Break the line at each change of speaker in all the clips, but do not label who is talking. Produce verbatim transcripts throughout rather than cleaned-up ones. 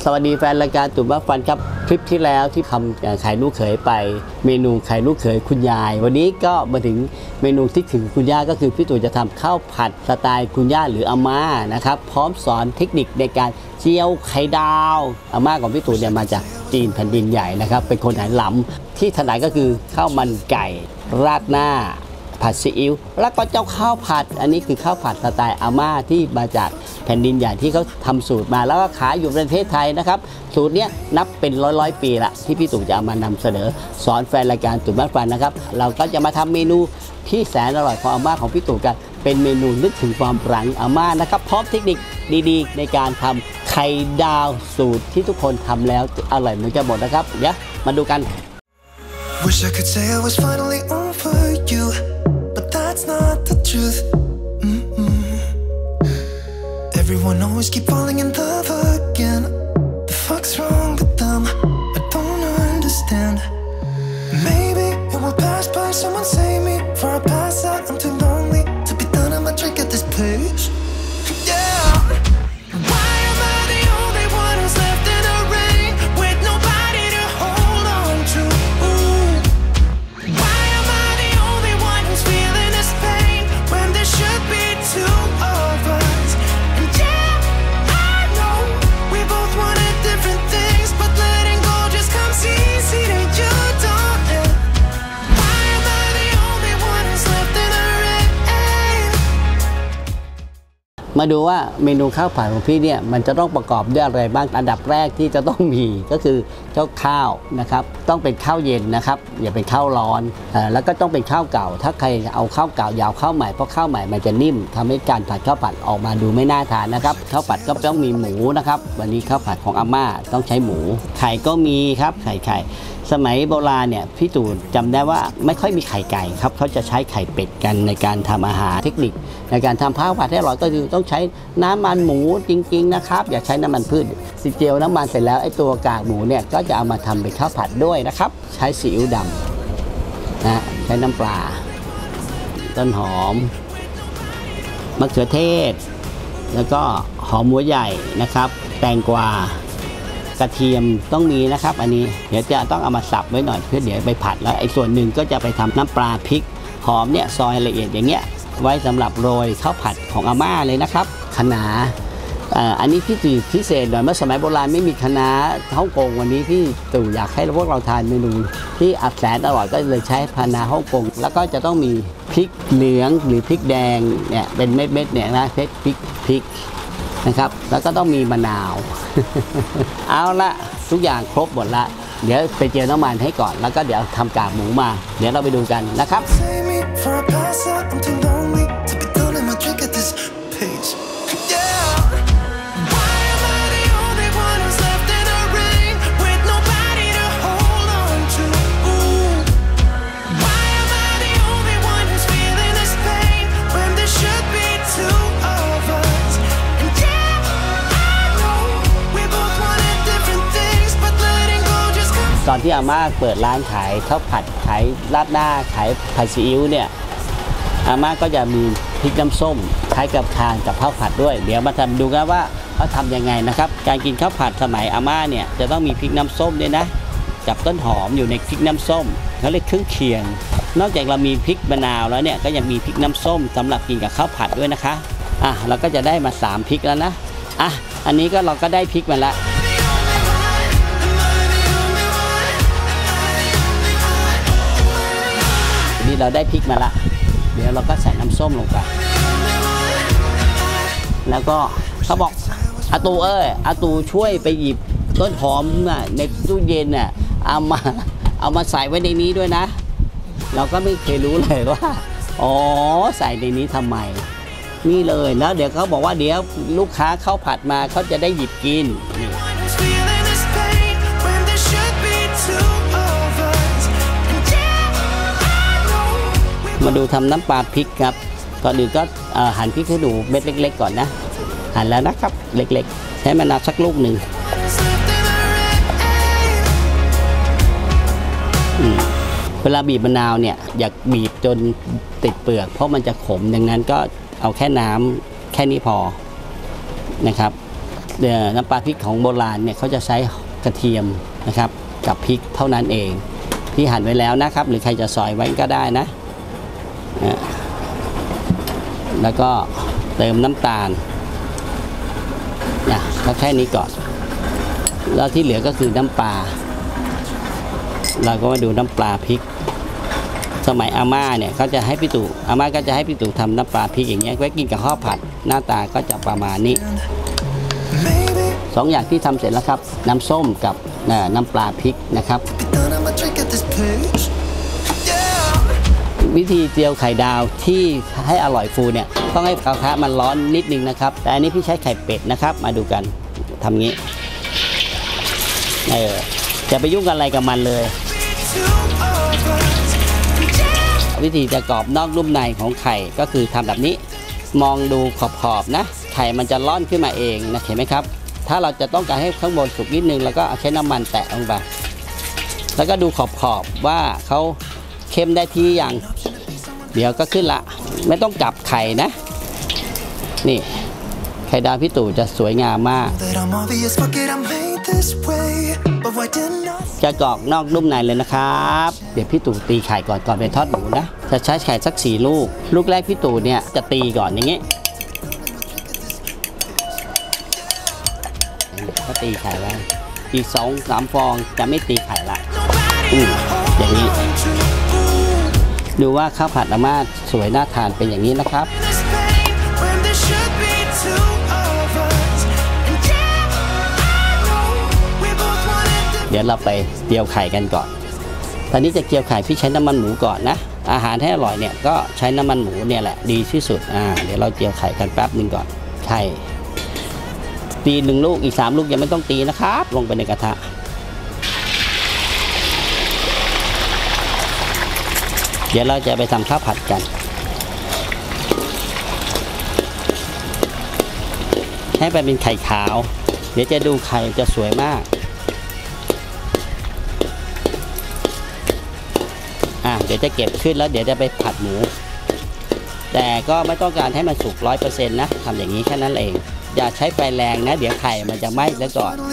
สวัสดีแฟนรายการตุ่มบ้าฟันครับคลิปที่แล้วที่ทำไข่ลูกเขยไปเมนูไข่ลูกเขยคุณยายวันนี้ก็มาถึงเมนูที่ถึงคุณย่าก็คือพี่ตู่จะทำข้าวผัดสไตล์คุณย่าหรืออาม่านะครับพร้อมสอนเทคนิคในการเจียวไข่ดาวอาม่าของพี่ตู่เนี่ยมาจากจีนแผ่นดินใหญ่นะครับเป็นคนไหหลำที่ถนัดก็คือข้าวมันไก่ราดหน้าผัดซีอิ๊วแล้วก็เจ้าข้าวผัดอันนี้คือข้าวผัดสไตล์อาม่าที่มาจากแผ่นดินใหญ่ที่เขาทำสูตรมาแล้วก็ขายอยู่ประเทศไทยนะครับสูตรนี้นับเป็นร้อยร้อยปีละที่พี่ตู่จะเอามานำเสนอสอนแฟนรายการตุ่มบ้านฟันนะครับเราก็จะมาทำเมนูที่แสนอร่อยของอาม่าของพี่ตู่กันเป็นเมนูนึกถึงความหลังอาม่านะครับพร้อมเทคนิคดีๆในการทำไข่ดาวสูตรที่ทุกคนทำแล้วอร่อยเหมือนกันหมดนะครับเดี๋ยวมาดูกัน
Wish I could say I was finally over you, but that's not the truth. Mm-mm. Everyone always keep falling in love again. The fuck's wrong with them? I don't understand. Maybe it will pass by. Someone save me before I pass out. I'm too lonely to be done. I'ma drink at this place. Yeah. Why am I the only one who's left in the rain with nobody to hold on to? Why am I the only one who's feeling this pain when there should be two of us? And yeah, I know we both wanted different things, but letting go just comes easy to you, don't it? Why am I the only one who's left in the rain?
มาดูว่าเมนูข้าวผัดของพี่เนี่ยมันจะต้องประกอบด้วยอะไรบ้างอันดับแรกที่จะต้องมีก็คือเจ้าข้าวนะครับต้องเป็นข้าวเย็นนะครับอย่าเป็นข้าวร้อนเอ่อแล้วก็ต้องเป็นข้าวเก่าถ้าใครเอาข้าวเก่าอย่าเอาข้าวใหม่เพราะข้าวใหม่มันจะนิ่มทำให้การผัดข้าวผัดออกมาดูไม่น่าทานนะครับข้าวผัดก็ต้องมีหมูนะครับวันนี้ข้าวผัดของอาม่าต้องใช้หมูไข่ก็มีครับไข่ไข่สมัยโบราณเนี่ยพี่ตู่จำได้ว่าไม่ค่อยมีไข่ไก่ครับเขาจะใช้ไข่เป็ดกันในการทำอาหารเทคนิคในการทำข้าวผัดให้อร่อยก็คือต้องใช้น้ำมันหมูจริงๆนะครับอย่าใช้น้ำมันพืชสิเจียวน้ำมันเสร็จแล้วไอ้ตัวกากหมูเนี่ยก็จะเอามาทำเป็นข้าวผัดด้วยนะครับใช้ซีอิ๊วดำนะใช้น้ำปลาต้นหอมมะเขือเทศแล้วก็หอมหัวใหญ่นะครับแตงกวากระเทียมต้องมีนะครับอันนี้เดี๋ยวจะต้องเอามาสับไว้หน่อยเพื่อเดี๋ยวไปผัดแล้วไอ้ส่วนหนึ่งก็จะไปทำน้ำปลาพริกหอมเนี่ยซอยละเอียดอย่างเงี้ยไว้สำหรับโรยข้าวผัดของอาม่าเลยนะครับคะน้าอันนี้พี่ตู่พิเศษหน่อยเมื่อสมัยโบราณไม่มีคะน้าฮ่องกงวันนี้พี่ตู่อยากให้พวกเราทานเมนูที่อัดแสนอร่อยก็เลยใช้คะน้าฮ่องกงแล้วก็จะต้องมีพริกเหลืองหรือพริกแดงเนี่ยเป็นเม็ดๆเนี่ยนะเพชรพริกพริกนะครับแล้วก็ต้องมีมะนาว เอาละทุกอย่างครบหมดละเดี๋ยวไปเจียวน้ำมันให้ก่อนแล้วก็เดี๋ยวทำกากหมูมาเดี๋ยวเราไปดูกันนะครับตอนที่อาม่าเปิดร้านขายข้าวผัดขายราดหน้าขายผัดซีอิ๊วเนี่ยอาม่าก็จะมีพริกน้ำส้มคล้ายกับทานกับข้าวผัดด้วยเดี๋ยวมาทำดูกันว่าเขาทำยังไงนะครับการกินข้าวผัดสมัยอาม่าเนี่ยจะต้องมีพริกน้ำส้มด้วยนะจับต้นหอมอยู่ในพริกน้ำส้มเขาเรียกเครื่องเคียงนอกจากเรามีพริกมะนาวแล้วเนี่ยก็ยังมีพริกน้ำส้มสำหรับกินกับข้าวผัดด้วยนะคะอ่ะเราก็จะได้มาสามพริกแล้วนะอ่ะอันนี้ก็เราก็ได้พริกมาแล้วนี่เราได้พริกมาละเดี๋ยวเราก็ใส่น้ำส้มลงไปแล้วก็เขาบอกอาตูเอ้ยอาตูช่วยไปหยิบต้นหอมน่ะในตู้เย็นน่ะเอามาเอามาใส่ไว้ในนี้ด้วยนะเราก็ไม่เคยรู้เลยว่าอ๋อใส่ในนี้ทำไมนี่เลยแล้วเดี๋ยวเขาบอกว่าเดี๋ยวลูกค้าเข้าผัดมาเขาจะได้หยิบกินมาดูทำน้ำปลาพริกครับก่อนอื่นก็หั่นพริกให้ดูเม็ดเล็กๆก่อนนะหั่นแล้วนะครับเล็กๆใช้มะนาวสักลูกหนึ่งเวลาบีบมะนาวเนี่ยอย่าบีบจนติดเปลือกเพราะมันจะขมดังนั้นก็เอาแค่น้ำแค่นี้พอนะครับน้ำปลาพริกของโบราณเนี่ยเขาจะใช้กระเทียมนะครับกับพริกเท่านั้นเองที่หั่นไว้แล้วนะครับหรือใครจะซอยไว้ก็ได้นะแล้วก็เติมน้ำตาลนะก็แค่นี้ก่อนแล้วที่เหลือก็คือน้ำปลาเราก็มาดูน้ำปลาพริกสมัยอาม่าเนี่ยเขาจะให้พี่ตู่อาม่าก็จะให้พี่ตู่ทำน้ำปลาพริกอย่างเงี้ยไว้กินกับข้าวผัดหน้าตาก็จะประมาณนี้สองอย่างที่ทำเสร็จแล้วครับน้ำส้มกับน้ำปลาพริกนะครับวิธีเจียวไข่ดาวที่ให้อร่อยฟูเนี่ยต้องให้กระทะมันร้อนนิดนึงนะครับแต่อันนี้พี่ใช้ไข่เป็ดนะครับมาดูกันทำงี้เออจะไปยุ่งอะไรกับมันเลยวิธีจะกรอบนอกนุ่มในของไข่ก็คือทำแบบนี้มองดูขอบๆนะไข่มันจะร่อนขึ้นมาเองนะเห็นไหมครับถ้าเราจะต้องการให้ข้างบนสุกนิดนึงแล้วก็ใช้น้ำมันแตะลงไปแล้วก็ดูขอบๆว่าเขาเค็มได้ที่ยังเดี๋ยวก็ขึ้นละไม่ต้องกลับไข่นะนี่ไข่ดาวพี่ตู่จะสวยงามมากจะกรอบนอกนุ่มในเลยนะครับเดี๋ยวพี่ตู่ตีไข่ก่อนก่อนไปทอดหมูนะจะใช้ไข่สักสี่ลูกลูกแรกพี่ตู่เนี่ยจะตีก่อนอย่างงี้ก็ตีไข่ไว้อีกสองสามฟองจะไม่ตีไข่ละอืมอย่างนี้ดูว่าข้าวผัดอาม่าสวยน่าทานเป็นอย่างนี้นะครับเดี๋ยวเราไปเจียวไข่กันก่อนตอนนี้จะเจียวไข่พี่ใช้น้ำมันหมูก่อนนะอาหารให้อร่อยเนี่ยก็ใช้น้ำมันหมูเนี่ยแหละดีที่สุดอ่าเดี๋ยวเราเจียวไข่กันแป๊บนึงก่อนไข่ตีหนึ่งลูกอีกสามลูกยังไม่ต้องตีนะครับลงไปในกระทะเดี๋ยวเราจะไปทำข้าวผัดกันให้ไปเป็นไข่ขาวเดี๋ยวจะดูไข่จะสวยมากอ่ะเดี๋ยวจะเก็บขึ้นแล้วเดี๋ยวจะไปผัดหมูแต่ก็ไม่ต้องการให้มันสุกร้อยเปอร์เซ็นต์นะทำอย่างนี้แค่นั้นเองอย่าใช้ไฟแรงนะเดี๋ยวไข่มันจะไหม้ซะก่อน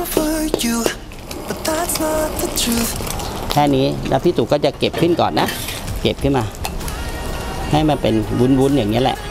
แค่นี้แล้วพี่ตู่ก็จะเก็บขึ้นก่อนนะเก็บขึ้นมาให้มันเป็นวุ้นๆอย่างนี้แหละ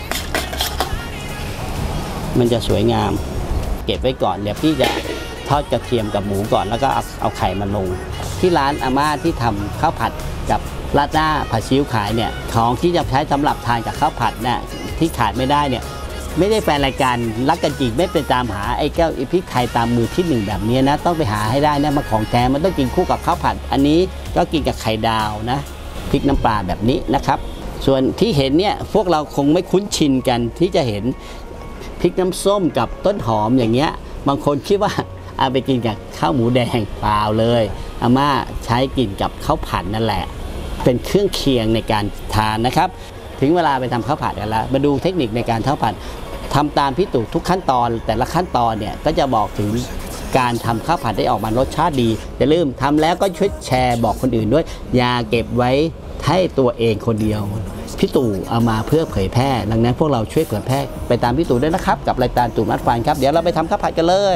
มันจะสวยงามเก็บไว้ก่อนเดี๋ยวพี่จะทอดกระเทียมกับหมูก่อนแล้วก็เอาเอาไข่มาลงที่ร้านอาม่าที่ทำข้าวผัดกับราดหน้าผัดซีอิ๊วขายเนี่ยของที่จะใช้สำหรับทานกับข้าวผัดเนี่ยที่ขาดไม่ได้เนี่ยไม่ได้แฟนรายการรักกันจริงไม่ไปตามหาไอ้แก้วพริกไทยตามมือที่หนึ่งแบบนี้นะต้องไปหาให้ได้นะมาของแท้มันต้องกินคู่กับข้าวผัดอันนี้ก็กินกับไข่ดาวนะพริกน้ำปลาแบบนี้นะครับส่วนที่เห็นเนี่ยพวกเราคงไม่คุ้นชินกันที่จะเห็นพริกน้ำส้มกับต้นหอมอย่างเงี้ยบางคนคิดว่าเอาไปกินกับข้าวหมูแดงเปล่าเลยอาม่าใช้กินกับข้าวผัดนั่นแหละเป็นเครื่องเคียงในการทานนะครับถึงเวลาไปทำข้าวผัดกันแล้วมาดูเทคนิคในการข้าวผัดทำตามพี่ตู่ทุกขั้นตอนแต่ละขั้นตอนเนี่ยก็จะบอกถึงการทำข้าวผัดได้ออกมารสชาติดีอย่าลืมทำแล้วก็ช่วยแชร์บอกคนอื่นด้วยอย่าเก็บไว้ให้ตัวเองคนเดียวพี่ตู่เอามาเพื่อเผยแพร่ดังนั้นพวกเราช่วยเผยแพร่ไปตามพี่ตู่ด้วยนะครับกับรายการตู่นัดฟันครับเดี๋ยวเราไปทำข้าวผัดกันเลย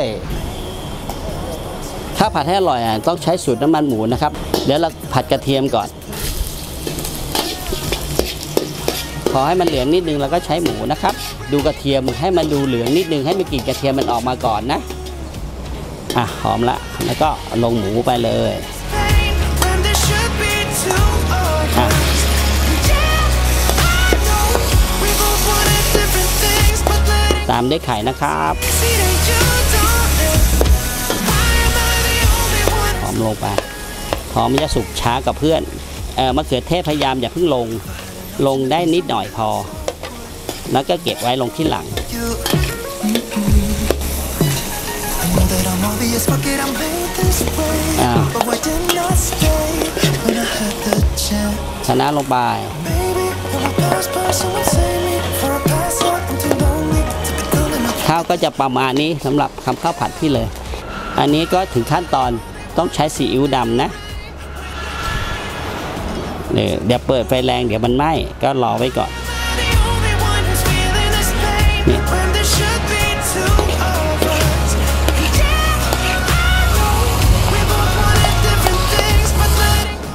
ข้าวผัดให้อร่อยต้องใช้สูตรน้ำมันหมูนะครับเดี๋ยวเราผัดกระเทียมก่อนพอให้มันเหลืองนิดนึงเราก็ใช้หมูนะครับดูกระเทียมให้มันดูเหลืองนิดนึงให้มันกลิ่นกระเทียมมันออกมาก่อนนะอ่ะหอมละแล้วก็ลงหมูไปเลยอ่ะตามด้วยไข่นะครับหอมลงไปหอมมันจะสุกช้ากับเพื่อนเอ่อมะเขือเทศพยายามอย่าเพิ่งลงลงได้นิดหน่อยพอแล้วก็เก็บไว้ลงที่หลังชนะลงไปข้าวก็จะประมาณนี้สำหรับทำข้าวผัดพี่เลยอันนี้ก็ถึงขั้นตอนต้องใช้ซีอิ๊วดำนะเดี๋ยวเปิดไฟแรงเดี๋ยวมันไหม้ก็รอไว้ก่อนนี่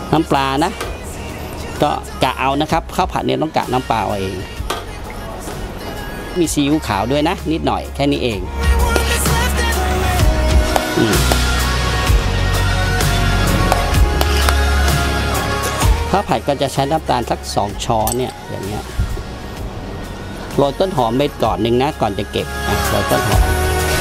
น้ำปลานะก็กะเอานะครับข้าวผัดเนี่ยต้องกะน้ำปลาเอาเองมีซีอิ๊วขาวด้วยนะนิดหน่อยแค่นี้เองข้าวผัดก็จะใช้น้ำตาลสักสองช้อนเนี่ยอย่างเงี้ยโรยต้นหอมไปก่อนหนึ่งนะก่อนจะเก็บโรยต้นหอม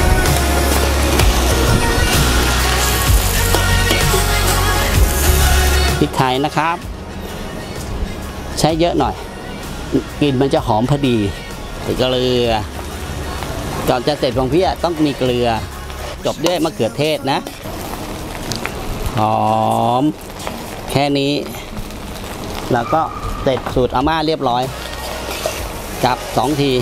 พริกไทยนะครับใช้เยอะหน่อยกลิ่นมันจะหอมพอดีเกลือก่อนจะเสร็จของพี่ต้องมีเกลือจบด้วยมะเขือเทศนะหอมแค่นี้แล้วก็เสร็จสูตรอาม่าเรียบร้อยจับสองที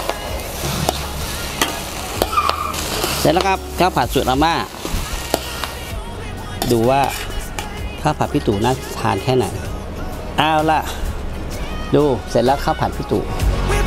เสร็จแล้วครับข้าวผัดสูตรอาม่าดูว่าข้าวผัดพี่ตู่น่าทานแค่ไหนเอาล่ะดูเสร็จแล้วข้าวผัดพี่ตู่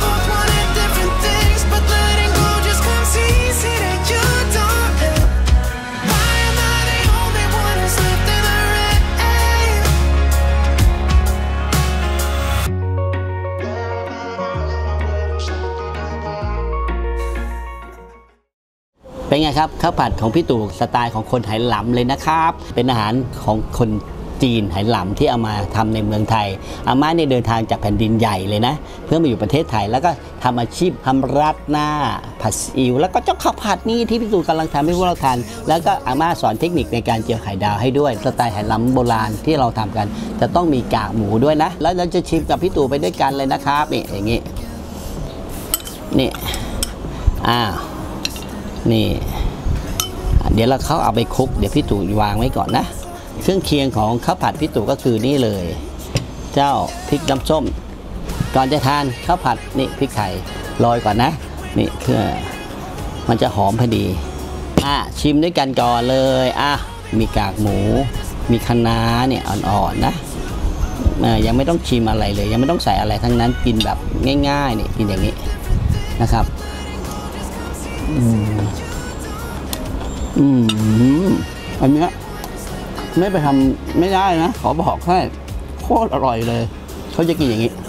เป็นไงครับข้าวผัดของพี่ตู่สไตล์ของคนไหหลำเลยนะครับเป็นอาหารของคนจีนไหหลำที่เอามาทำในเมืองไทยอาม่าเนี่ยเดินทางจากแผ่นดินใหญ่เลยนะเพื่อมาอยู่ประเทศไทยแล้วก็ทำอาชีพทำราดหน้าผัดซีอิ๊วแล้วก็เจ้าข้าวผัดนี่ที่พี่ตู่กำลังทำให้พวกเราทานแล้วก็อาม่าสอนเทคนิคในการเจียวไข่ดาวให้ด้วยสไตล์ไหหลำโบราณที่เราทำกันจะต้องมีกากหมูด้วยนะแล้วเราจะชิมกับพี่ตู่ไปด้วยกันเลยนะครับนี่อย่างงี้นี่อ้าวนี่เดี๋ยวเราเขาเอาไปคลุกเดี๋ยวพี่ตู่วางไว้ก่อนนะเครื่องเคียงของข้าวผัดพี่ตู่ก็คือนี่เลยเจ้าพริกน้ำส้มก่อนจะทานข้าวผัดนี่พริกไทยโรยก่อนนะนี่เพื่อมันจะหอมพอดีอ่ะชิมด้วยกันก่อนเลยอ่ะมีกากหมูมีคะน้าเนี่ยอ่อนๆนะยังไม่ต้องชิมอะไรเลยยังไม่ต้องใส่อะไรทั้งนั้นกินแบบง่ายๆนี่กินอย่างนี้นะครับอืมอืมอันเนี้ยไม่ไปทำไม่ได้นะขอบอกแค่โคตรอร่อยเลยเขาจะกินอย่างนี้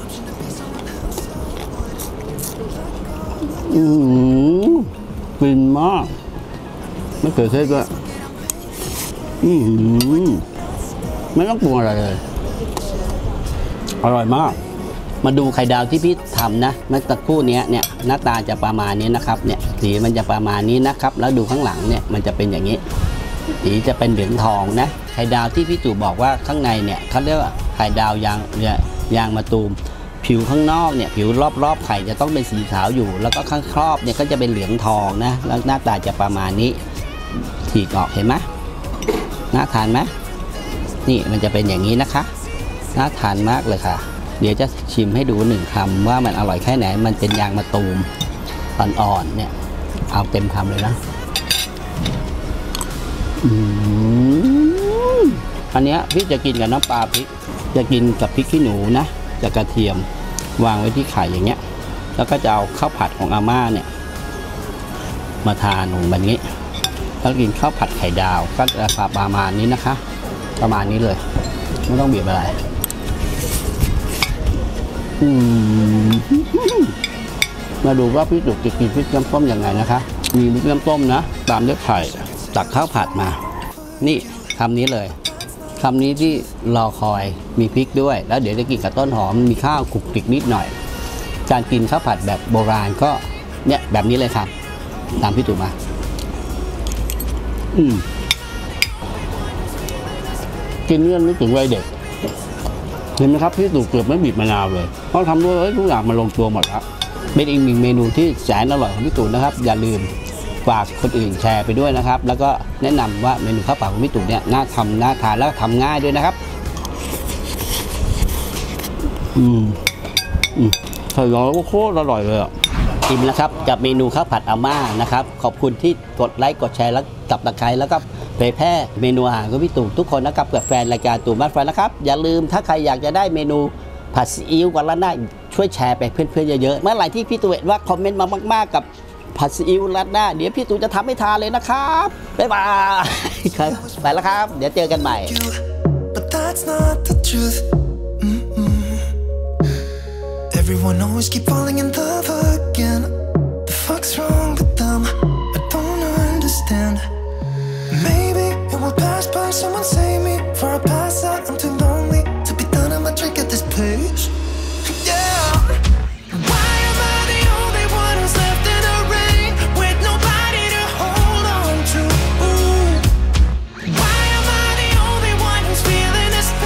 อืมกลิ่นมากไม่เคยเทศด้วยอืมไม่ต้องปรุงอะไรเลยอร่อยมากมาดูไข่ดาวที่พี่ทำนะเมื่อสักครู่นี้เนี่ยหน้าตาจะประมาณนี้นะครับเนี่ยสีมันจะประมาณนี้นะครับแล้วดูข้างหลังเนี่ยมันจะเป็นอย่างนี้สีจะเป็นเหลืองทองนะไข่ดาวที่พี่ตู่บอกว่าข้างในเนี่ยเขาเรียกว่าไข่ดาวยางยางมะตูมผิวข้างนอกเนี่ยผิวรอบๆไข่จะต้องเป็นสีขาวอยู่แล้วก็ข้างครอบเนี่ยก็จะเป็นเหลืองทองนะแล้วหน้าตาจะประมาณนี้ฉีกออกเห็นไหมน่าทานไหมนี่มันจะเป็นอย่างนี้นะคะน่าทานมากเลยค่ะเดี๋ยวจะชิมให้ดูหนึ่งคำว่ามันอร่อยแค่ไหนมันเป็นยางมะตูมอ่อนๆเนี่ยเอาเต็มคำเลยนะอืมอันนี้พี่จะกินกับน้ำปลาพริกจะกินกับพริกขี้หนูนะกับกระเทียมวางไว้ที่ไข่อย่างเงี้ยแล้วก็จะเอาข้าวผัดของอาม่าเนี่ยมาทานลงแบบนี้แล้วกินข้าวผัดไข่ดาวก็จะประมาณนี้นะคะประมาณนี้เลยไม่ต้องบีบอะไรอืมมาดูว่าพี่ตู่จะกินพริกน้ำส้มยังไงนะคะมีพริกน้ำส้มนะตามด้วยไข่ตักข้าวผัดมานี่คำนี้เลยคำนี้ที่รอคอยมีพริกด้วยแล้วเดี๋ยวจะกินกับต้นหอมมีข้าวคลุกคลิกนิดหน่อยการกินข้าวผัดแบบโบราณก็เนี่ยแบบนี้เลยครับตามพี่ตู่มาอืมกินเรื่องนึกถึงวัยเด็กเห็นไหมครับพี่ตู่เกือบไม่บีบมะนาวเลยเพราะทำด้วยทุกอย่างมันลงตัวหมดแล้วเป็นอีกหนึ่งเมนูที่แสนอร่อยของพี่ตู่นะครับอย่าลืมฝากคนอื่นแชร์ไปด้วยนะครับแล้วก็แนะนำว่าเมนูข้าวผัดของพี่ตู่เนี่ยน่าทำน่าทานแล้วทำง่ายด้วยนะครับอืมอืมไข่ดาวก็โคตรอร่อยเลยอ่ะอิ่มแล้วครับกับเมนูข้าวผัดอาม่านะครับขอบคุณที่กดไลค์กดแชร์แล้วกับตะไคร้แล้วก็เผยแพร่เมนูอาหารของพี่ตู่ทุกคนนะครับกับแฟนรายการตู่บ้านแฟนนะครับอย่าลืมถ้าใครอยากจะได้เมนูผัดซีอิ๊วกับราดหน้าช่วยแชร์ไปเพื่อนๆเยอะๆเมื่อไหร่ที่พี่ตู่เห็นว่าคอมเมนต์มามากๆกับผัดซีอิ๊วราดหน้าเดี๋ยวพี่ตู่จะทำให้ทานเลยนะครับบ๊ายบายไปแล้วครับเดี๋ยวเจอกันใหม่
that's not the truth. Mm-mm. Everyone always keep falling in love again.